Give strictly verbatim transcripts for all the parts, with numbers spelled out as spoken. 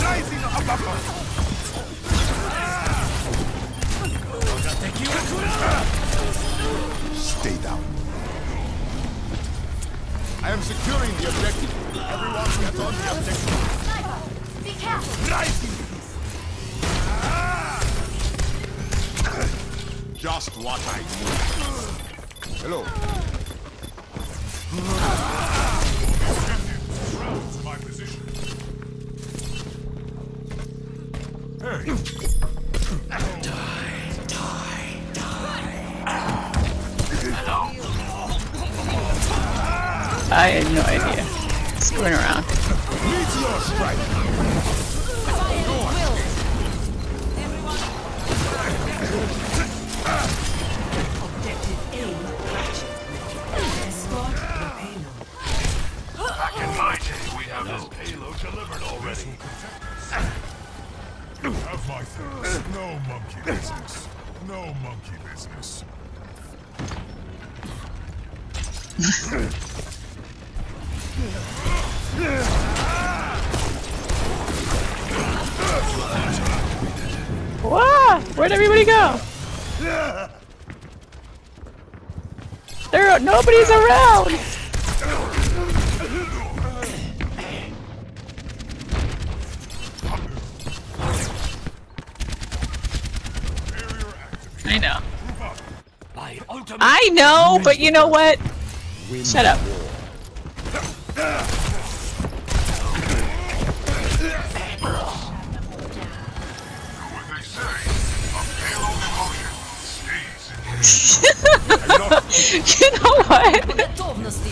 Rising uppercut. Stay down. I am securing the objective. Everyone get on the objective. Be careful. Rising. Just what I need. Hello. Round to my position. Hey. Die, die, die. Hello. I had no idea. Screwing around. Meteor strike. Objective A captured. Escort the payload. Back in my day, we have this payload delivered already. Have my things. No monkey business. No monkey business. Wow! Where'd everybody go? There are, nobody's around! I know. My ultimate I know, but you know what? Shut up. What they say, a payload emotion stays in here. You know what? Готовности.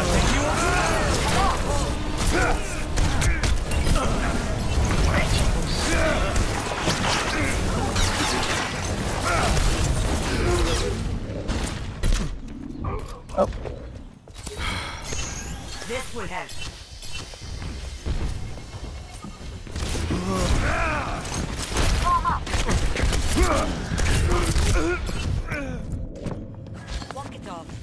Oh. This will help. Walk it off.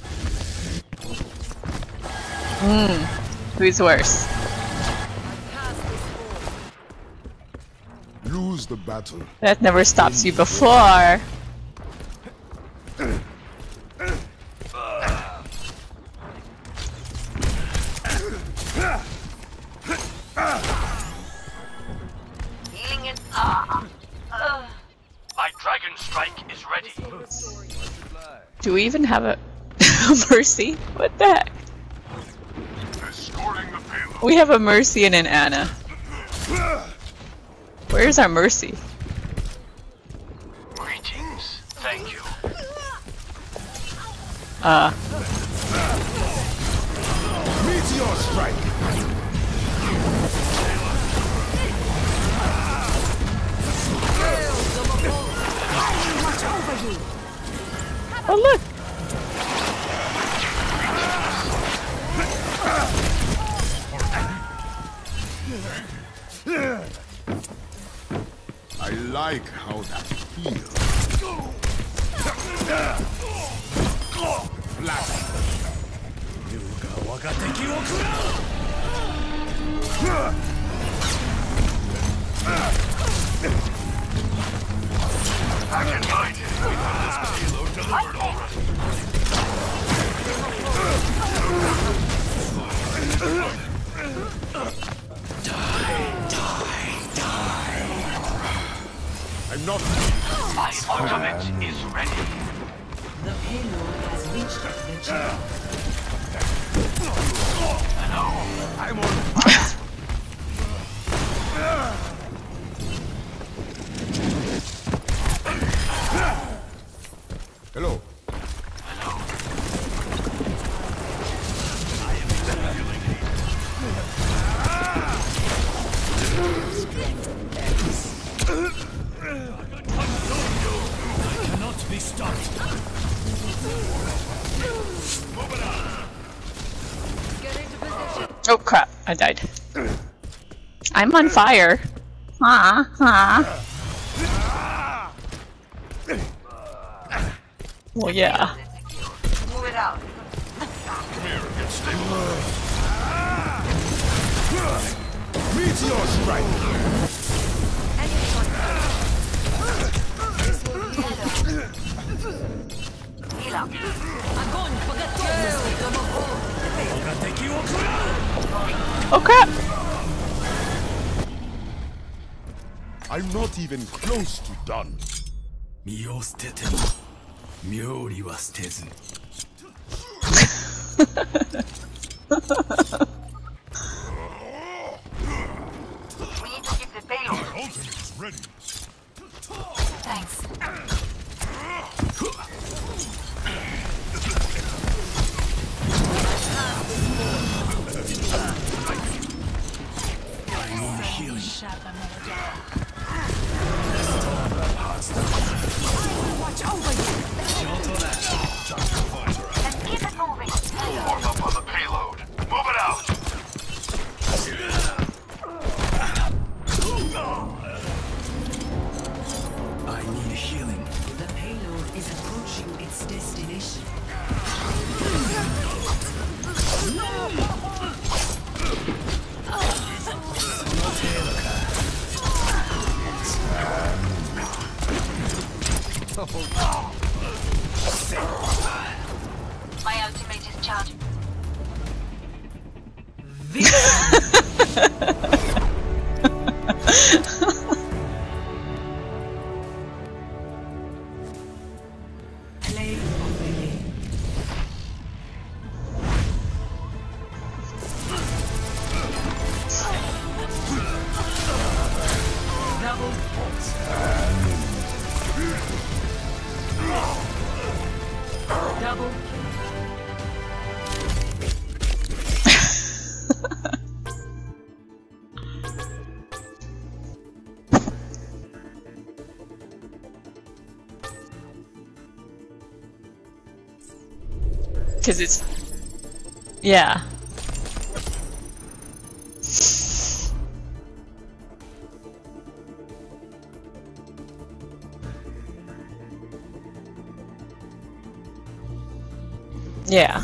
Hmm. Who's worse? Lose the battle. That never stops you before. Healing it. Ah. My dragon strike is ready. Do we even have a Mercy? What the heck? Escorting the payload. We have a Mercy and an Anna. Where's our Mercy? Greetings. Thank you. Uh. Meteor strike. Oh look! I like how that feels. Flat. Back in my day, we have this payload delivered already. I'm not. My ultimate is ready. The payload has reached the chip. Hello. I'm on fire. Hello. Hello. Cannot be stopped. Oh crap, I died. I'm on fire. Huh, huh. Well, yeah. Move it out. Come here and get stabilized. Meteor strike. Oh crap! I'm not even close to done. 身を捨てても妙理は捨てず We need to get the payload. My ultimate is ready. Thanks. I need healing. Watch over you. Let's keep it moving. Form up on the payload. Move it out. I need healing. The payload is approaching its destination. My ultimate is charging. Play of the game. Double points. Double kill. Cause it's... Yeah. Yeah.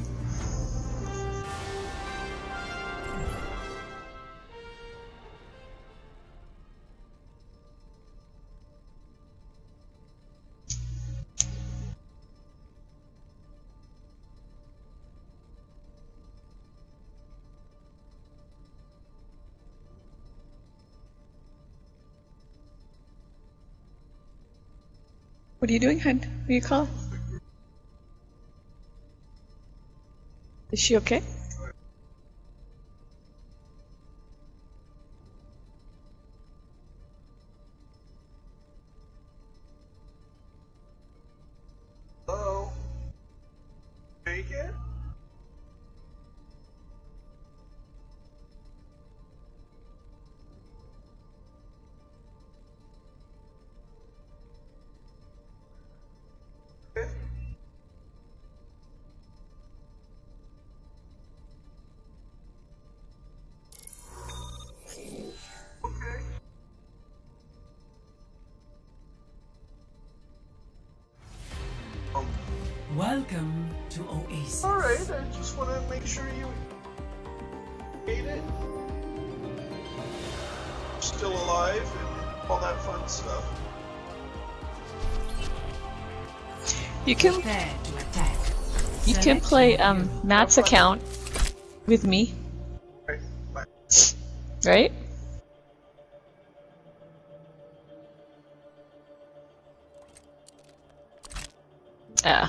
What are you doing, hun? What do you call? Is she okay? Hello? Bacon? Welcome to Oasis. Alright, I just want to make sure you ate it. Still alive and all that fun stuff. You can Prepare to attack. you can Select play your um hero. Matt's account with me, Right, bye. right? Yeah.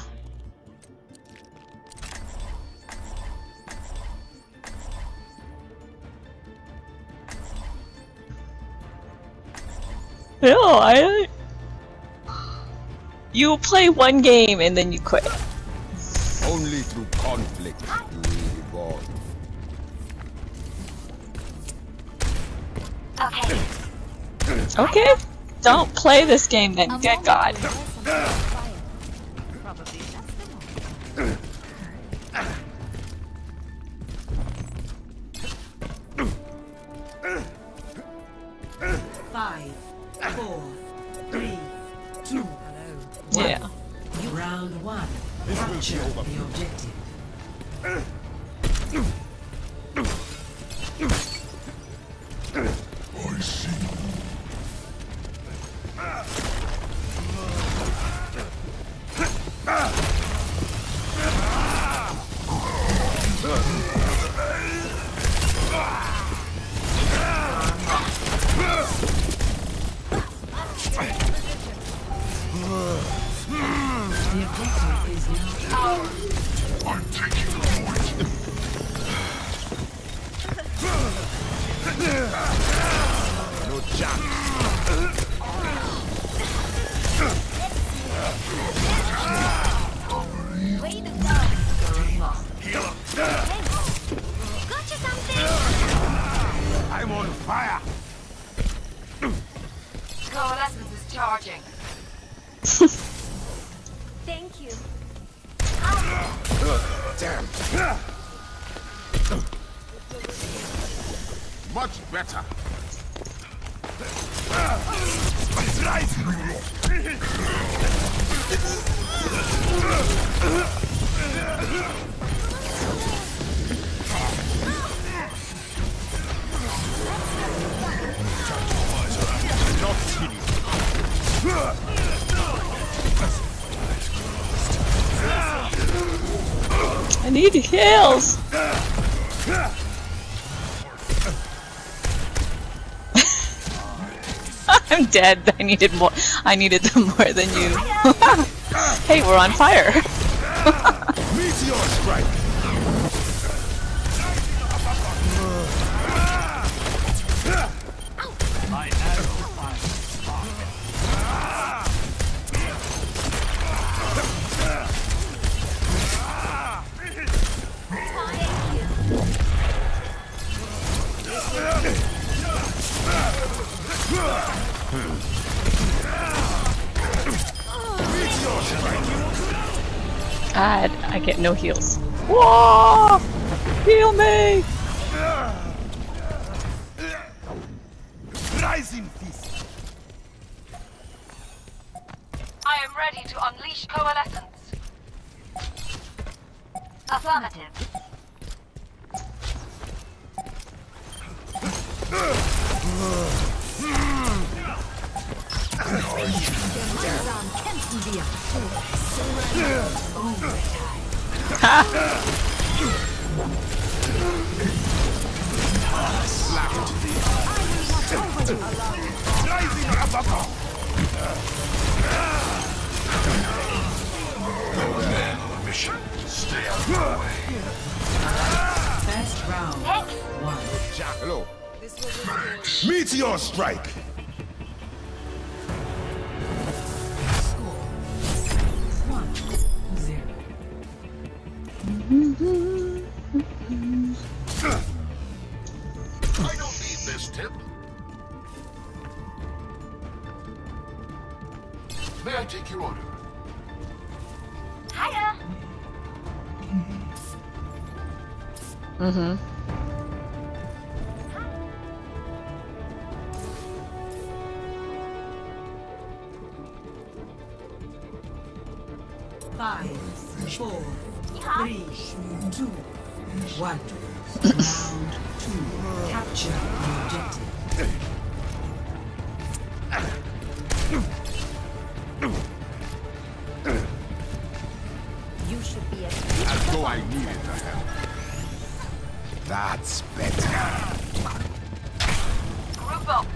No, I. You play one game and then you quit. Only through conflict do we evolve. Okay. Okay? Don't play this game then, good God. Probably just the one. Five, four, three, two, one. Yeah. Round one. Capture the objective. I see. Fire! Coalescence is charging. Thank you. Damn. Much better. That's right! Not kidding. I need heals. I'm dead. I needed more. I needed them more than you. Hey, we're on fire. Meteor strike. My arrow finds target. God, I get no heals. Whoa! Heal me! Rising fist. I am ready to unleash coalescence. Affirmative. Mission. Stay out of the way. Best round. One. Jackalope. Meteor strike. Score. One. Zero. I don't need this tip. May I take your order? Hiya. Mm-hmm. Five, four, three, two, one. Round two. Capture the objective. You should be a As though I needed the help. That's better. group up.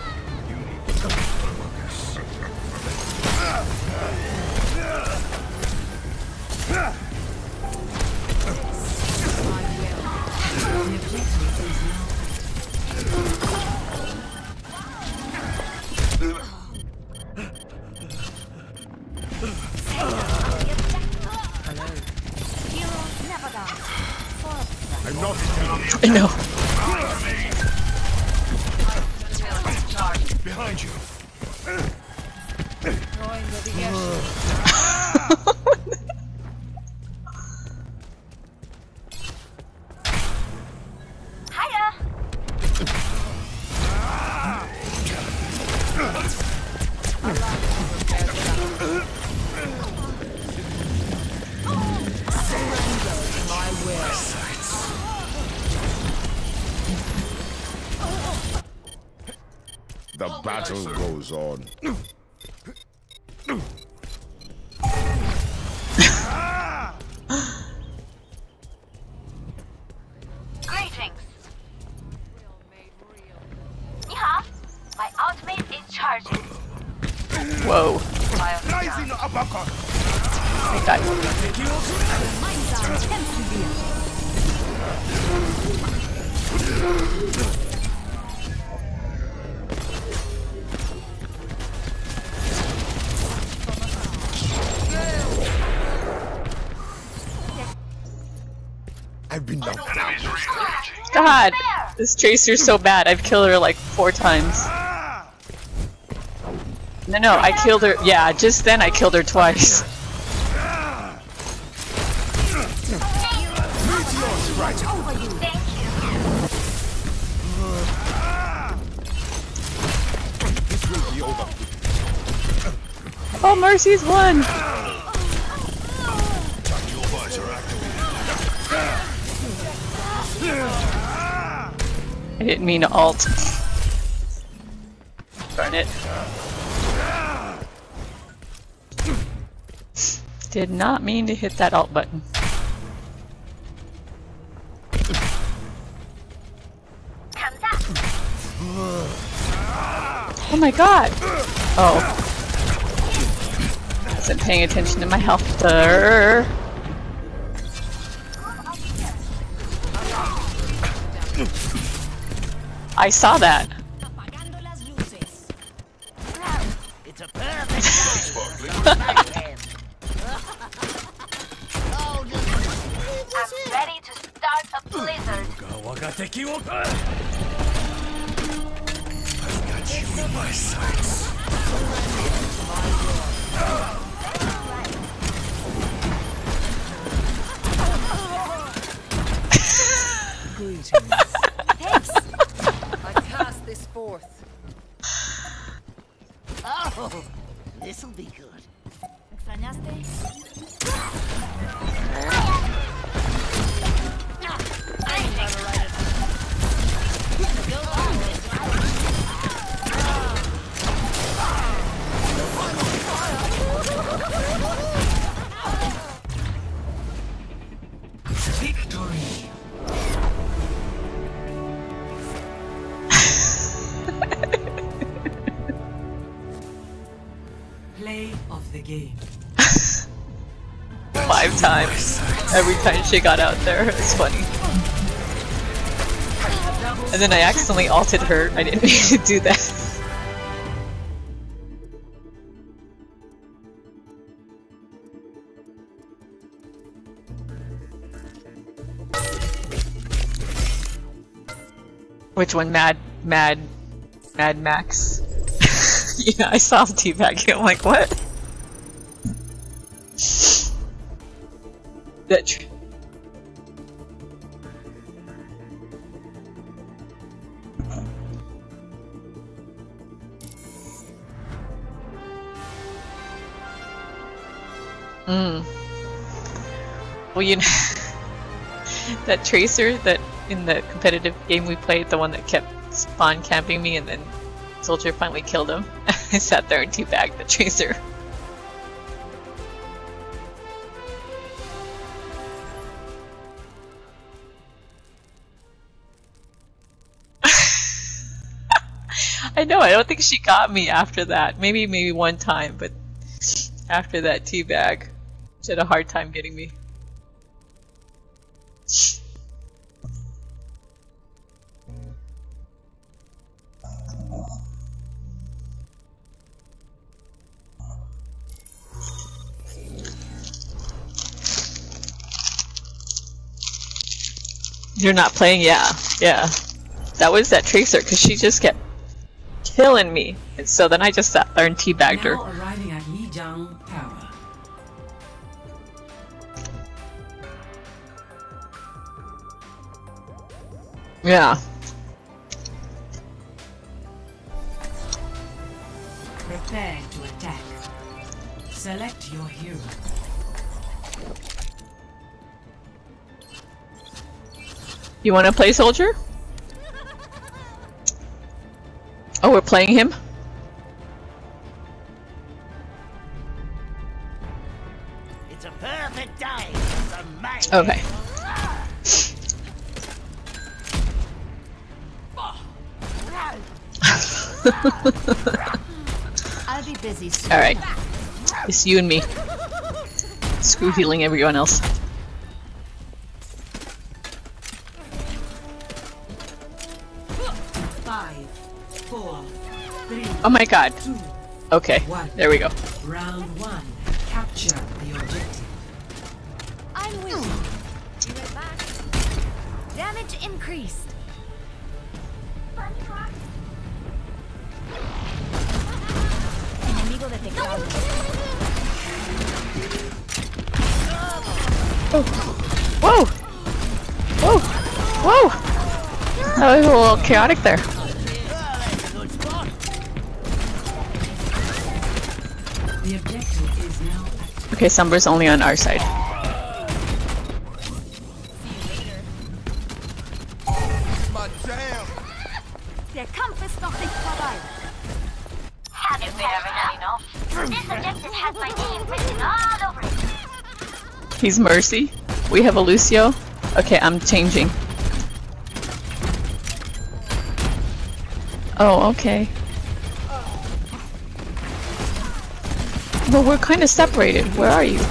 Heroes never die. I'm not kidding. I know. Behind you. Hiya. The battle goes on. Greetings. Yeah, my ultimate is charging. Whoa. Rising uppercut. I got I've been knocked down. God. There. This Tracer's so bad. I've killed her like four times. No, no, I killed her. Yeah, just then I killed her twice. This will be over. Oh, Mercy's won! Tactical visor activated. I didn't mean to alt. Darn it. Did not mean to hit that alt button. Oh my god! Oh. Wasn't paying attention to my health there. I saw that. It's a perfect I'm ready to start a blizzard. I've got you in my sights. Greetings. Thanks. I cast this forth. Oh, this'll be good. Victory. Play of the game. Five times. Every time she got out there. It's funny. And then I accidentally ulted her. I didn't mean to do that. Which one? Mad, Mad, Mad Max? Yeah, I saw teabagging. I'm like, what? That. Tr Mm. Well, you know, that Tracer that in the competitive game we played, the one that kept spawn camping me, and then Soldier finally killed him. I sat there and teabagged the Tracer. I know, I don't think she got me after that. Maybe, maybe one time, but after that teabag, she had a hard time getting me. You're not playing? Yeah, yeah. That was that Tracer, because she just kept killing me. And so then I just sat there and teabagged her. Now arriving at Lijiang Tower. Yeah. Prepare to attack. Select your hero. You want to play Soldier? Oh, we're playing him? It's a perfect day for man. Okay. I'll be busy soon. Alright. It's you and me. Screw healing everyone else. Five, four, three, Oh my god. two, Okay, one. there we go. Round one. Capture the objective. I'm with you. You went back. Damage increased. Enemigo detectado. Whoa! Whoa! Whoa! That was a little chaotic there. The objective is now active. Okay, Sombra's only on our side. My jam. Der Kampf ist noch nicht vorbei. Have you been ever enough? This objective has my name written all over it. He's Mercy. We have a Lucio. Okay, I'm changing. Oh, okay. Well, we're kind of separated. Where are you?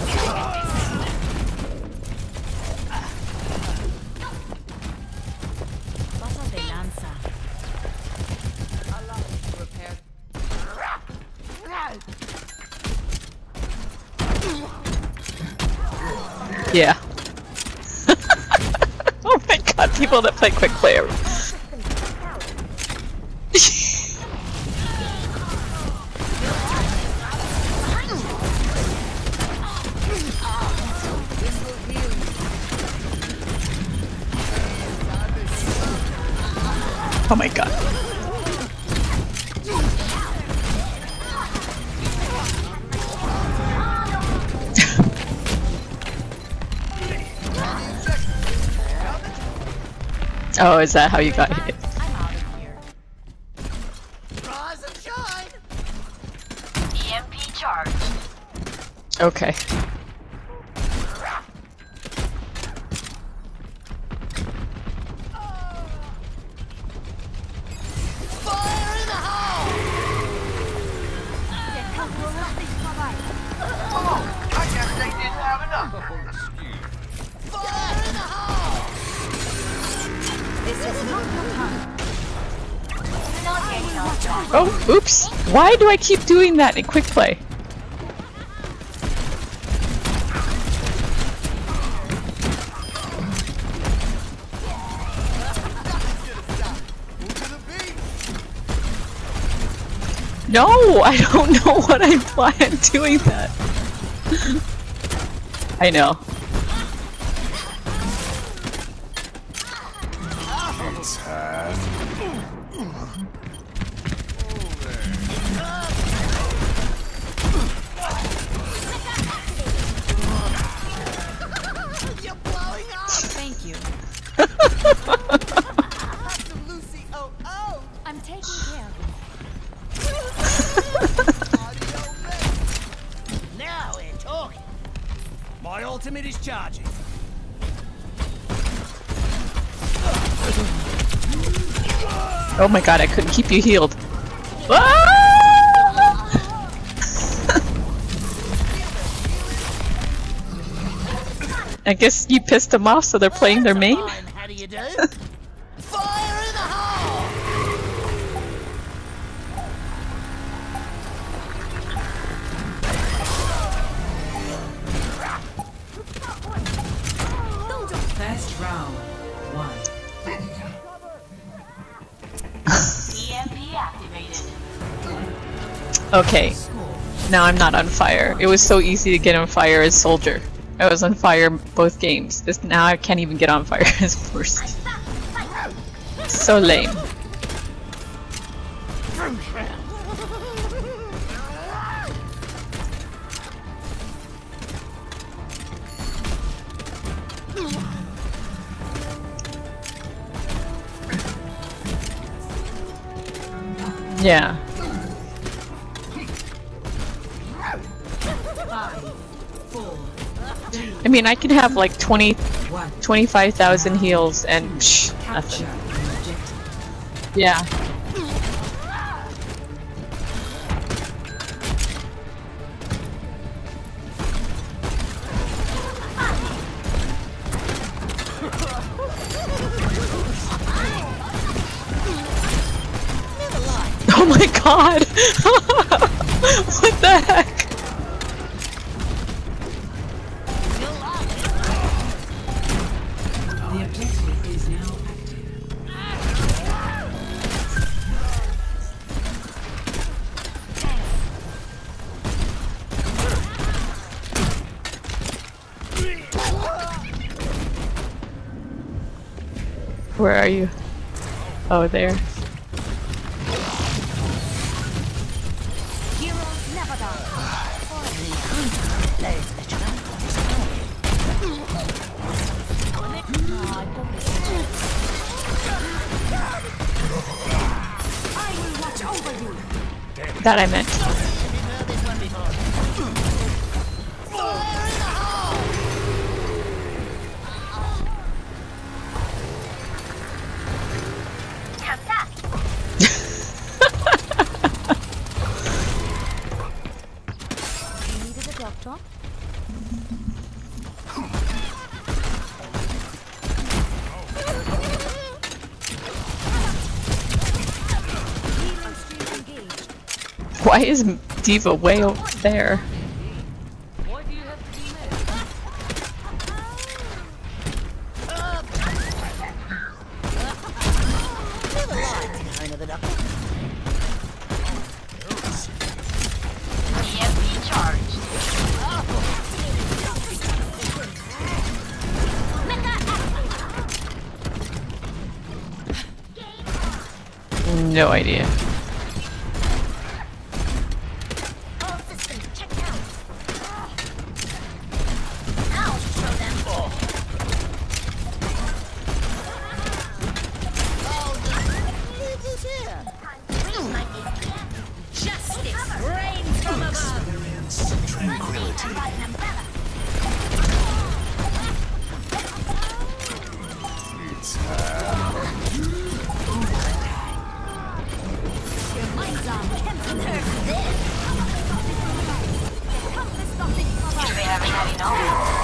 Pasas de lanza. Yeah. Oh my god, people that play quick play are... Oh my god. Oh, is that how you got hit? I'm out of here. Rise and shine. E M P charged. Okay. Fire in the hole! Der Kampf ist noch nicht vorbei. Oh, I guess they didn't have enough. Fire in the hole! This is not your time. Oh, oops. Why do I keep doing that in quick play? No, I don't know what I planned doing that. I know. It's had. You're blowing up! Thank you. Lucy, oh, oh! I'm taking care of it. Now we're talking. My ultimate is charging. Oh my god, I couldn't keep you healed. Ah! I guess you pissed them off, so they're playing their main? How do you do? Fire in the hole! First round. One. E M P activated. Okay. Now I'm not on fire. It was so easy to get on fire as Soldier. I was on fire both games. This now I can't even get on fire as Mercy. So lame. Yeah. Five. Four. Three. I mean, I could have like twenty, One. twenty-five thousand heals and psh, Capture nothing. an objective. Yeah. Oh my god! What the heck? The objective is now active. Where are you? Oh, there. Heroes never die. I will watch over you. That I meant. Why is Diva way over there? No idea. All systems checked out. I'll show them all. Justice reigns from above. Tranquility. Your minds are can't hurt this. The compass nothing for us. We haven't had enough.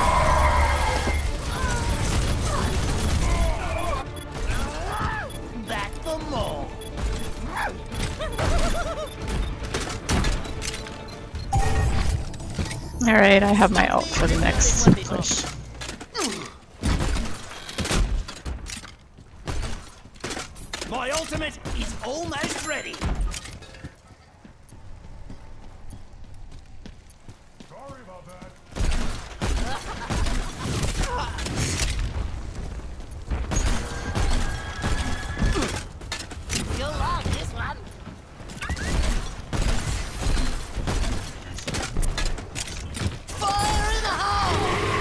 Back for more. Alright, I have my ult for the next push. My ultimate is almost ready. Sorry about that. You'll love this one. Fire in the hole!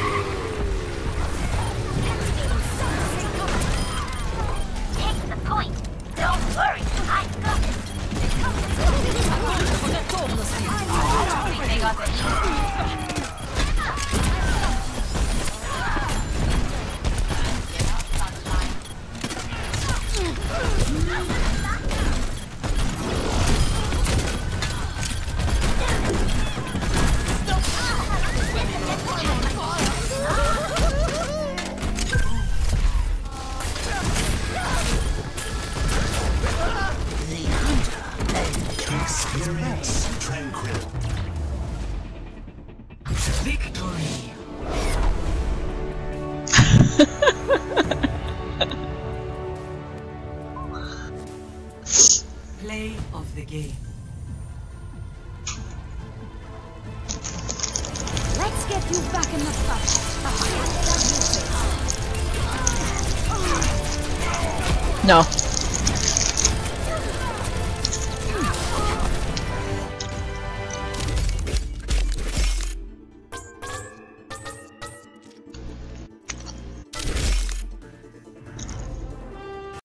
Take the point. Don't worry, I got it. They got it. Experience tranquil. Victory. Play of the game. Let's get you back in the fight. No.